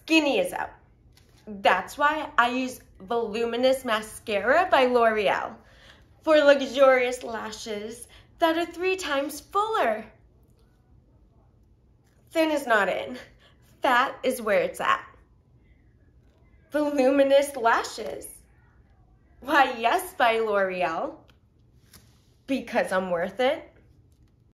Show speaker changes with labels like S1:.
S1: skinny is out. That's why I use Voluminous mascara by L'Oreal for luxurious lashes that are 3 times fuller. Thin is not in. Fat is where it's at. Voluminous lashes. Why, yes, by L'Oreal. Because I'm worth it.